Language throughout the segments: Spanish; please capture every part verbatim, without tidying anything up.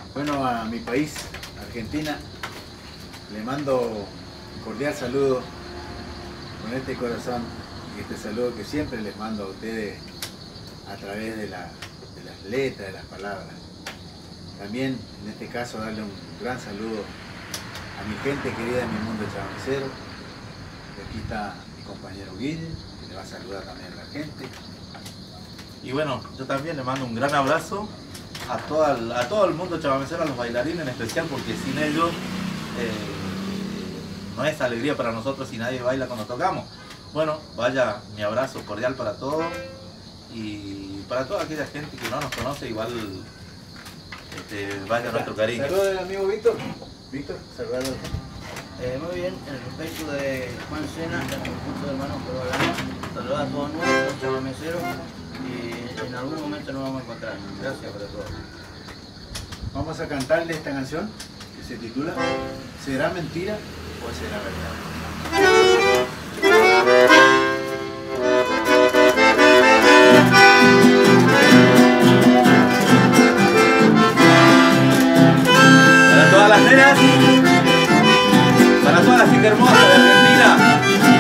Bueno, a mi país, Argentina, le mando un cordial saludo con este corazón y este saludo que siempre les mando a ustedes a través de, la, de las letras, de las palabras. También, en este caso, darle un gran saludo a mi gente querida de mi mundo chavamecero. Y aquí está mi compañero Guille, que le va a saludar también a la gente. Y bueno, yo también le mando un gran abrazo a, toda el, a todo el mundo chavamecero, a los bailarines en especial, porque sin ellos eh, no es alegría para nosotros si nadie baila cuando tocamos. Bueno, vaya mi abrazo cordial para todos y para toda aquella gente que no nos conoce, igual este, vaya nuestro cariño. Saludos del amigo Víctor. Víctor, saludalo. Eh, muy bien, en el respecto de Juan Sena, del conjunto de hermanos peruanos, saludar a todos nuestros chavameceros y en algún momento nos vamos a encontrar. Gracias por todo. Vamos a cantarle esta canción que se titula ¿Será mentira o será verdad? Para todas las nenas, para todas las chicas hermosas de Argentina.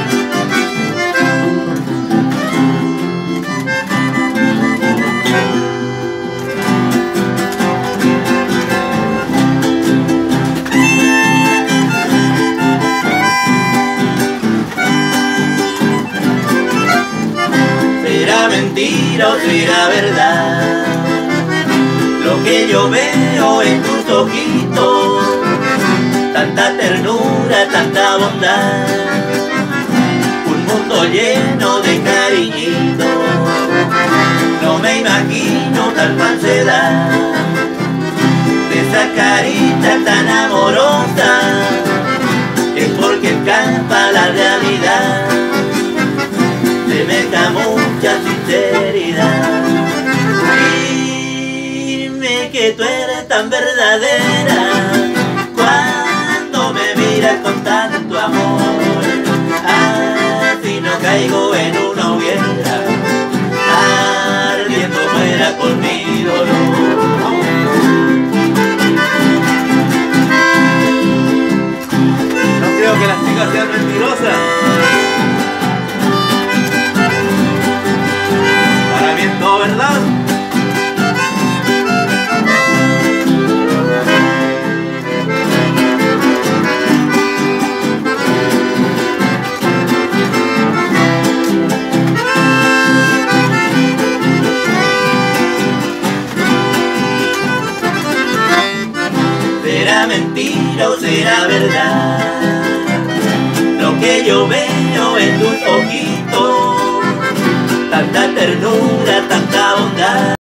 ¿Será mentira o será verdad lo que yo veo en tus ojitos? Tanta ternura, tanta bondad, un mundo lleno de cariñitos. No me imagino tal falsedad de esa carita tan amorosa. Es porque escapa la realidad, se mezcla mucha sinceridad. Dime que tú eres tan verdadera cuando me miras con tanto amor. Así no caigo en una hoguera, ardiendo fuera por mi dolor. No creo que las chicas sean mentirosas. Para mí es todo verdad. ¿Será mentira o será verdad lo que yo veo en tus ojitos? Tanta ternura, tanta bondad.